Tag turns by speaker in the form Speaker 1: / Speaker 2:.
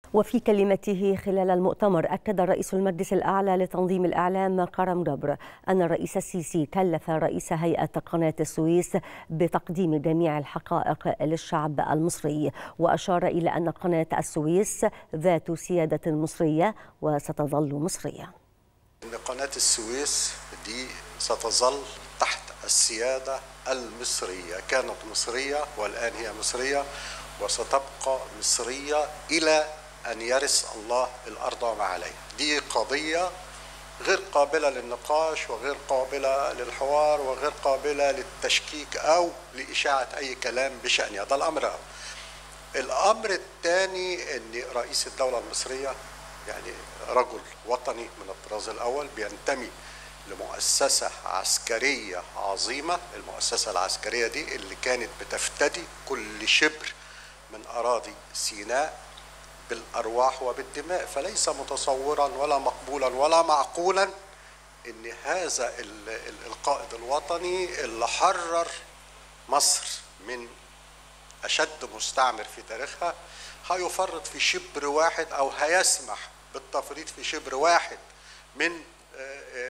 Speaker 1: وفي كلمته خلال المؤتمر أكد رئيس المجلس الأعلى لتنظيم الإعلام كرم جبر أن الرئيس السيسي كلف رئيس هيئة قناة السويس بتقديم جميع الحقائق للشعب المصري، وأشار إلى أن قناة السويس ذات سيادة مصرية وستظل مصرية.
Speaker 2: إن قناة السويس دي ستظل تحت السيادة المصرية، كانت مصرية والآن هي مصرية وستبقى مصرية إلى أن يرث الله الأرض وما عليها. دي قضية غير قابلة للنقاش وغير قابلة للحوار وغير قابلة للتشكيك أو لإشاعة أي كلام بشأنها. ده الأمر الأول. الأمر الثاني أن رئيس الدولة المصرية يعني رجل وطني من الطراز الأول، بينتمي لمؤسسة عسكرية عظيمة. المؤسسة العسكرية دي اللي كانت بتفتدي كل شبر من أراضي سيناء بالأرواح وبالدماء، فليس متصورا ولا مقبولا ولا معقولا أن هذا القائد الوطني اللي حرر مصر من أشد مستعمر في تاريخها هيفرط في شبر واحد أو هيسمح بالتفريط في شبر واحد من